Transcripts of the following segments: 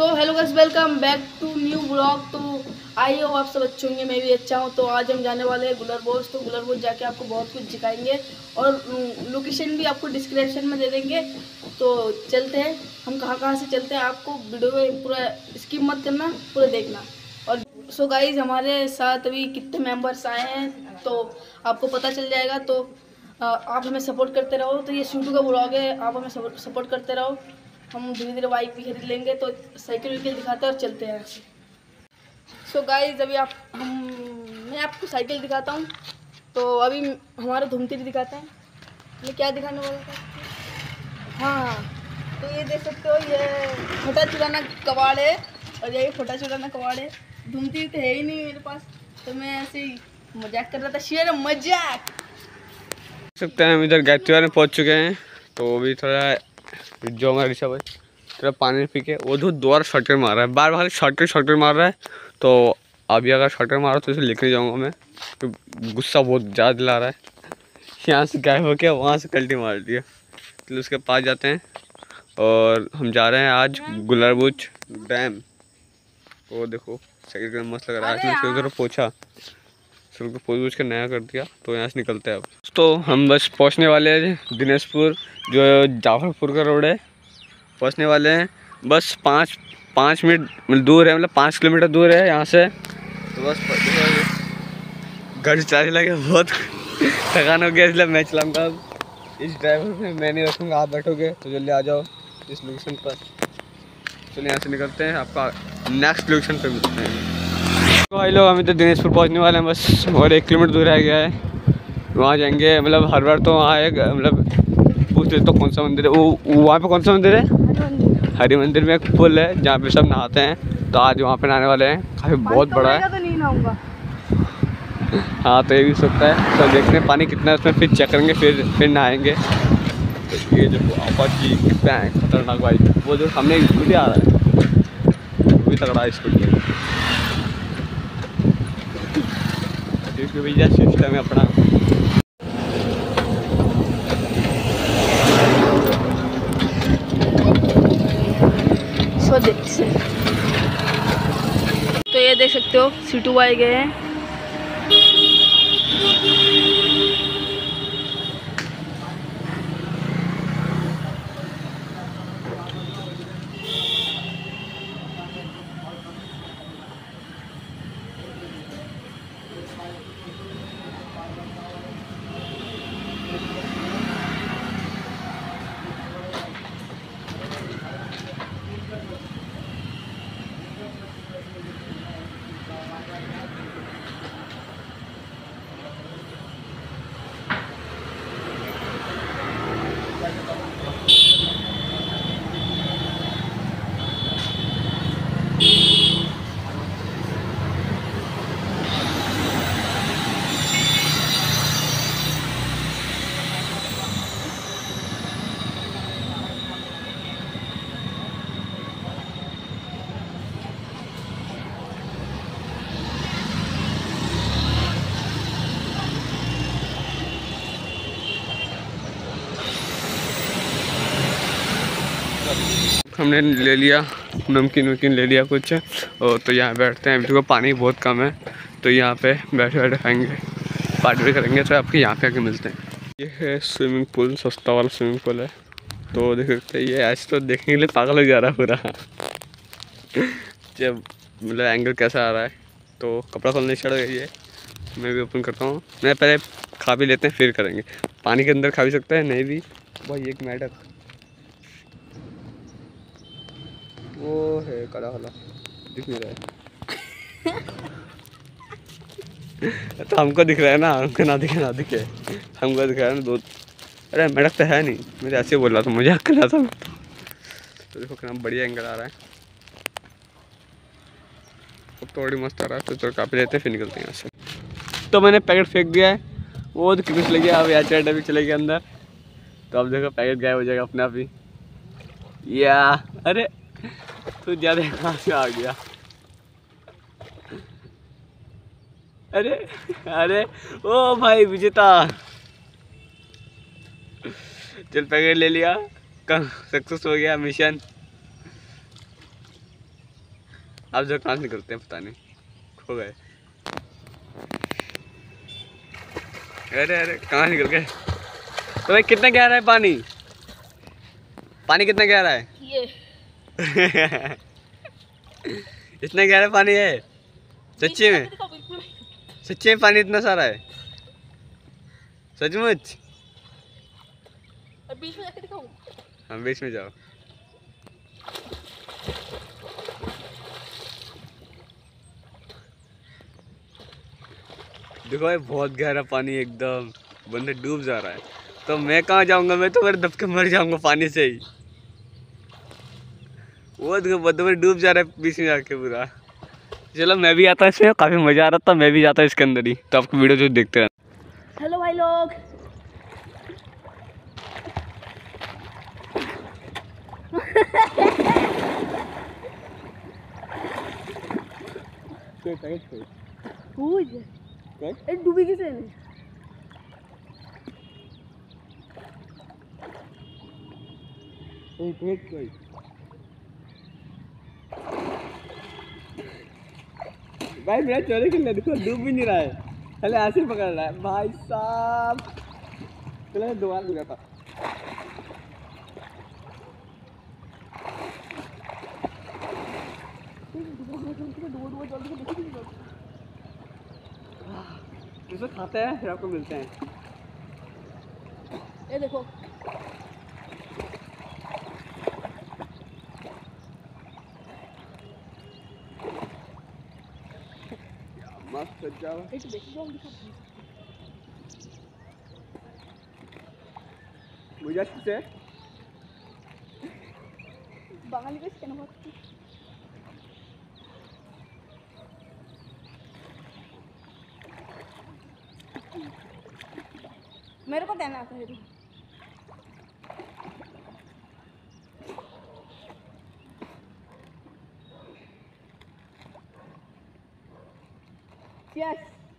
So hello guys, welcome back to new blog. तो आई हो आप सब अच्छे होंगे, मैं भी अच्छा हूँ। तो आज हम जाने वाले हैं गुलरबोज। तो गुलरबोज जाके आपको बहुत कुछ दिखाएंगे और लोकेशन भी आपको डिस्क्रिप्शन में दे देंगे। तो चलते हैं, हम कहाँ कहाँ से चलते हैं, आपको वीडियो में पूरा स्किप मत करना, पूरा देखना। और सो गाइस, हमारे साथ अभी कितने मेम्बर्स आए हैं तो आपको पता चल जाएगा। तो आप हमें सपोर्ट करते रहो। तो ये शूटू का ब्लॉग है, आप हमें सपोर्ट करते रहो। हम धीरे धीरे बाइक भी खरीद लेंगे। तो साइकिल वाइकिल दिखाते हैं और चलते हैं ऐसे। सो गाइस, अभी मैं आपको साइकिल दिखाता हूँ। तो अभी हमारा धूमतीरी दिखाते हैं। मैं क्या दिखाने वाला था? हाँ, तो ये देख सकते हो, ये फटा चुराना कबाड़ है और यही फटा चुराना कबाड़ है। धूमतीरी तो है ही नहीं मेरे पास, तो मैं ऐसे ही मजाक कर रहा था, शेर मजाक। देख सकते हैं हम इधर गायत्री में पहुंच चुके हैं। तो अभी थोड़ा जो हमारा ऋषभ है थोड़ा पानी पी के वो दोबारा शॉर्टकट मार रहा है, बार बार शॉर्टकट मार रहा है। तो अभी अगर शॉर्टकट मारो तो इसे लेके जाऊंगा मैं, तो गुस्सा बहुत ज़्यादा दिला रहा है। यहाँ से गायब हो के वहाँ से कल्टी मार दिया। तो उसके पास जाते हैं और हम जा रहे हैं आज गुलरबोज डैम। वो देखो साइकिल का मस्त लग रहा है। आज उधर पहुँचा, सड़क को पूछ के नया कर दिया। तो यहाँ से निकलते हैं अब। तो हम बस पहुँचने वाले हैं दिनेशपुर, जो जाफरपुर का रोड है, पहुँचने वाले हैं। बस पाँच मिनट दूर है, मतलब 5 किलोमीटर दूर है यहाँ से। तो बस गाड़ी चलाने लगे, बहुत थकान हो गया, इसलिए मैं चलाऊँगा अब। इस ड्राइवर में मैं नहीं रखूँगा, आप बैठोगे। तो जल्दी आ जाओ इस लोकेशन पर। चलिए यहाँ से निकलते हैं, आपका नेक्स्ट लोकेशन पर मिलते हैं। तो भाई लोग, हम इधर दिनेशपुर पहुँचने वाले हैं बस, और 1 किलोमीटर दूर रह गया है। वहाँ जाएंगे, मतलब हर बार तो वहाँ एक मतलब पूछ लेते तो कौन सा मंदिर है वो, वहाँ पे कौन सा मंदिर है? हरि मंदिर में एक पुल है जहाँ पे सब नहाते हैं। तो आज वहाँ पे नहाने वाले हैं, काफ़ी बहुत बड़ा है। तो नहीं नहाऊंगा। हाँ, तो ये भी सकता है। तो देखते हैं पानी कितना है उसमें, फिर चेक करेंगे, फिर नहाएंगे। तो ये जो अपाची कितना है खतरनाक भाई, वो जो सामने स्कूटी आ रहा है वो भी तगड़ा है स्कूटी। क्योंकि भैया सिस्टम है अपना। तो ये देख सकते हो, सीटू आए गए हैं। हमने ले लिया नमकीन ले लिया कुछ, और तो यहाँ बैठते हैं। अभी तो पानी बहुत कम है, तो यहाँ पे बैठे बैठे खाएंगे, पार्टी भी करेंगे। तो आपके यहाँ पे आके मिलते हैं। ये है स्विमिंग पूल, सस्ता वाला स्विमिंग पूल है। तो देख सकते हैं, ये ऐसे तो देखने के लिए पागल हो जा रहा है पूरा। जब मतलब एंगल कैसा आ रहा है। तो कपड़ा खोलने चढ़ गई है, मैं भी ओपन करता हूँ। मैं पहले खा भी लेते हैं, फिर करेंगे। पानी के अंदर खा भी सकते हैं, नहीं भी भाई। एक मैडक वो है काला वाला, दिख नहीं रहा है। तो हमको दिख रहा है ना, हमको ना दिखे हमको दिख रहा है ना दो। अरे मैडक तो है नहीं, मैं ऐसे बोल रहा था, मजाक कर रहा था। तो देखो कितना बढ़िया एंगल आ रहा है, अब तो बड़ी मस्त आ रहा है। तो काफ़ी लेते हैं, फिर निकलते हैं यहाँ से। तो मैंने पैकेट फेंक दिया है, वो तो कितने चले गया। अब यार भी चले गया अंदर। तो अब देखो पैकेट गायब हो जाएगा अपने आप ही। या अरे तो ज़्यादा कहाँ से आ गया? अरे अरे ओ भाई विजेता, चल पैकेट ले लिया, सक्सेस हो गया मिशन। अब जो कहाँ से निकलते हैं पता नहीं, खो गए। अरे अरे कहाँ निकल गए। तो भाई कितना गहरा है पानी? पानी कितना गहरा है? ये इतना गहरा पानी है सच्ची में? सच्ची में पानी इतना सारा है सचमुच? बीच में जाके दिखाऊं? हाँ बीच में जाओ। देखो भाई बहुत गहरा पानी एकदम, बंदे डूब जा रहा है। तो मैं कहाँ जाऊंगा, मैं तो मेरे दब के मर जाऊंगा पानी से ही। वो देखो बंदे डूब जा रहा है बीच में जाके पूरा। चलो मैं भी आता इसमें, काफी मजा आ रहा था, मैं भी जाता इसके अंदर ही। तो आपको वीडियो जो देखते रहना। हेलो भाई लोग, डूबी किसे नहीं? भाई मेरा चोरी के लिए देखो डूब भी नहीं रहा है, पहले ऐसे ही पकड़ रहा है भाई साहब। चलो दोबारा लगा था। इसे खाते हैं फिर आपको मिलते हैं। ये देखो मस्त जाओ। मुझे से बांगाली का स्कैन हुआ। मेरे को कहना आता है तो। यस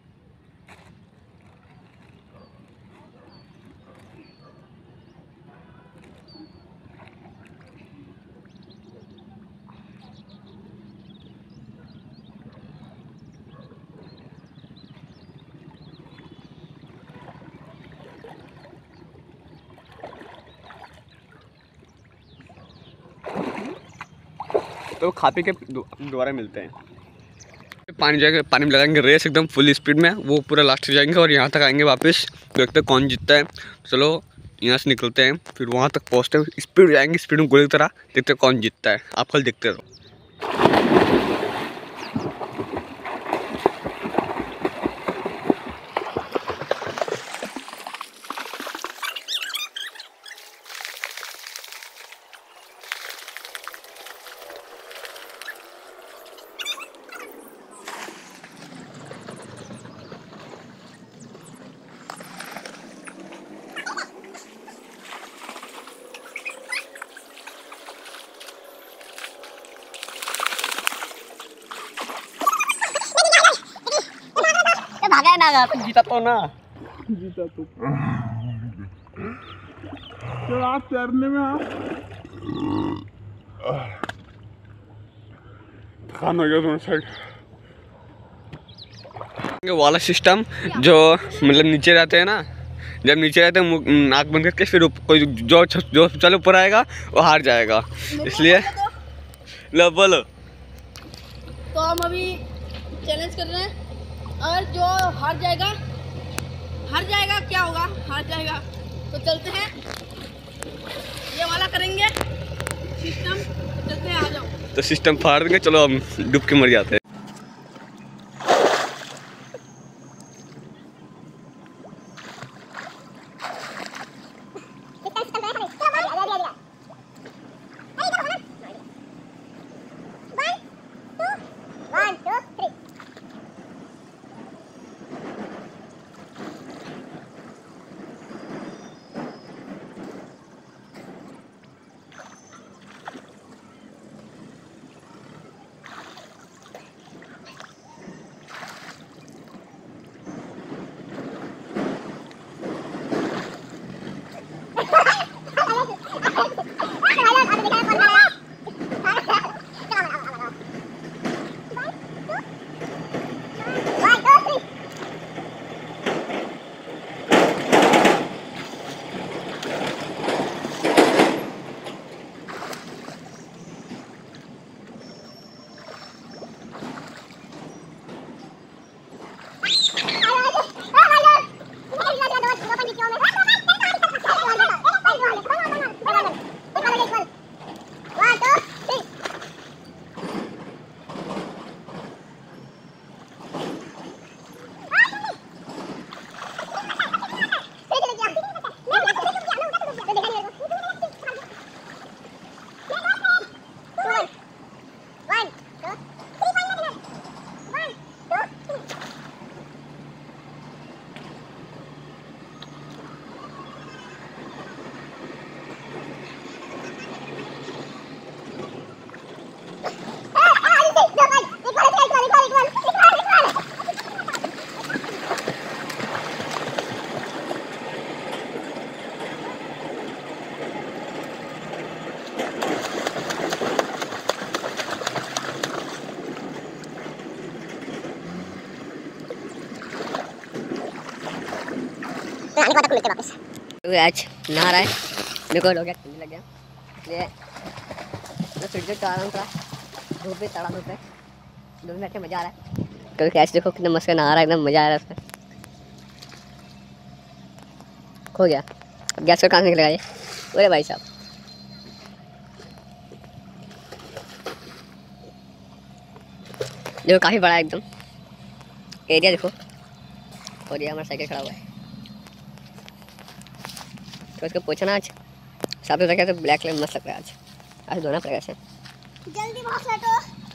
तो खा पी के दोबारा मिलते हैं। पानी जाएगा, पानी में लगाएंगे रेस एकदम फुल स्पीड में, वो पूरा लास्ट तक जाएंगे और यहाँ तक आएंगे वापस। देखते हैं कौन जीतता है। चलो यहाँ से निकलते हैं, फिर वहाँ तक पहुँचते हैं, स्पीड जाएंगे, स्पीड में गोली की तरह। देखते हैं कौन जीतता है, आप कल देखते रहो। भागा ना, जीता तो ना, जीता तो। तो आप तैरने में खाना हो गया दोनों साइड वाला सिस्टम, जो मतलब नीचे रहते हैं ना, जब नीचे रहते हैं नाक बंद करके, फिर कोई जो चल ऊपर आएगा वो हार जाएगा। इसलिए लो बोलो। तो हम अभी चैलेंज कर रहे हैं, और जो हार जाएगा क्या होगा, हार जाएगा तो चलते हैं ये वाला करेंगे सिस्टम। चलते हैं, आ जाओ। तो सिस्टम फाड़ देंगे, चलो हम डूब के मर जाते हैं। तो आज नहा रहा है, मेरे को हो गया ठंडी लग गया इसलिए मैं फ्रिज तो आ रहा हूँ थोड़ा, धूप भी तड़ा धूप है, धूप में बैठे मज़ा आ रहा है। क्योंकि कैसे देखो कितना मस्त नहा रहा है, एकदम मज़ा आ रहा है उसमें। खो गया, अब गैस का कहाँ से निकलेगा ये? अरे भाई साहब, देखो काफ़ी बड़ा है एकदम एरिया, देखो। और ये हमारा साइकिल खड़ा हुआ है, तो इसको पूछना आज साफ सुथरा क्या, तो ब्लैक कलर मस्त लग रहा है। आज धोना पड़ेगा इसे, जल्दी भाग लेटो।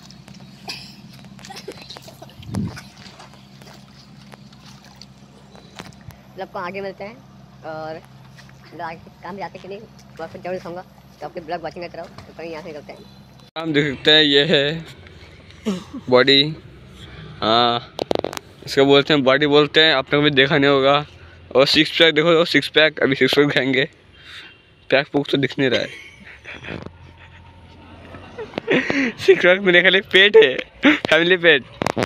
आपको आगे मिलते हैं, और आगे काम जाते कि नहीं वहाँ पर जरूर दिखाऊंगा, तो आपके ब्लॉग वॉचिंग करते रहो। तो कहीं यहाँ से निकलते हैं, हम देख सकते हैं ये है बॉडी, हाँ इसको बोलते हैं बॉडी बोलते हैं, आपने कभी देखा नहीं होगा। और सिक्स पैक देखो, सिक्स पैक, अभी सिक्स पैक खाएंगे, पैक पुक तो दिख नहीं रहा है। सिक्स पैक मेरे खाली पेट है, फैमिली पेट।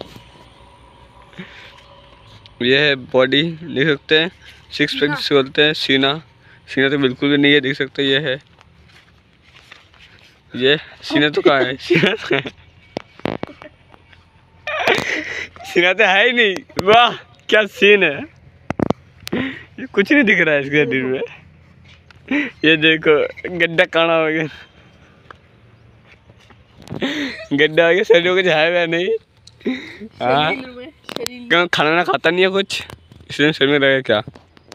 ये है बॉडी, देख सकते हैं, सिक्स पैक जिसे बोलते हैं। सीना, सीना तो बिल्कुल भी नहीं है, देख सकते हैं ये है, ये सीना तो कहाँ है, सीना तो है, सीना तो है ही नहीं। वाह क्या सीन है, ये कुछ नहीं दिख रहा है इसके शरीर में। ये देखो गड्ढा काना हो गया, गड्ढा हो गया, शरीर को है वह नहीं। हाँ क्यों खाना ना खाता नहीं है कुछ, इसलिए शरीर में रहेगा क्या।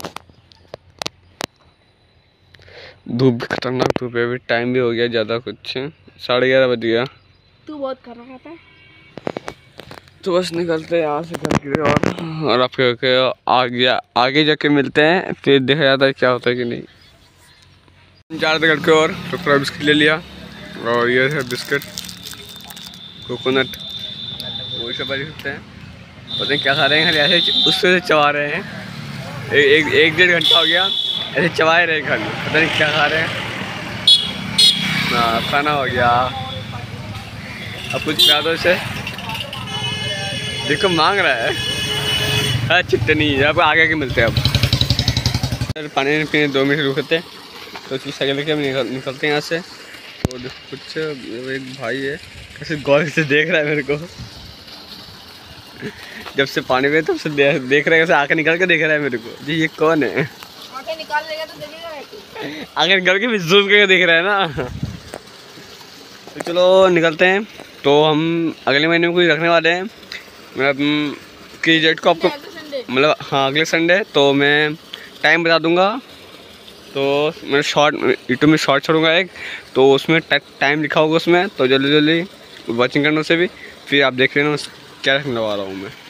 धूप भी खतरनाक धूप है, अभी टाइम भी हो गया ज़्यादा, कुछ 11:30 बज गया। तू बहुत खाना खाता है, तो बस निकलते हैं यहाँ से घर की और आपके आगे जाके मिलते हैं, फिर देखा जाता है क्या होता है कि नहीं। जा रहे थे घर के और तो थोड़ा बिस्किट ले लिया, और ये है बिस्किट कोकोनट, वही सब देख सकते हैं। पता नहीं क्या खा रहे हैं, खाली ऐसे उससे चबा रहे हैं। एक 1.5 घंटा हो गया ऐसे चबाए रहे खाली, पता नहीं क्या खा रहे हैं। हाँ खाना हो गया, अब कुछ खा दो इसे, देखो मांग रहा है। हाँ चिट्टनी, अब आगे के मिलते हैं। अब पानी पीने 2 मिनट रुकते, तो उसकी साइकिल लेके हम निकलते हैं यहाँ से। तो कुछ एक भाई है, कैसे गौर से देख रहा है मेरे को, जब से पानी में तब से देख रहा है, कैसे आँखें निकाल के देख रहा है मेरे को। जी ये कौन है, आंखें निकाल लेगा तो देखेगा, आँखें निकाल के भी जूम करके देख रहा है ना। तो चलो निकलते हैं, तो हम अगले महीने में कुछ रखने वाले हैं, मतलब किस डेट को आपको, मतलब हाँ अगले संडे। तो मैं टाइम बता दूंगा, तो मैं यूट्यूब में शॉर्ट छोड़ूंगा एक, तो उसमें टाइम लिखा होगा उसमें, तो जल्दी जल्दी वॉचिंग करना उसे भी, फिर आप देख लेना क्या रखने वाला हूँ मैं।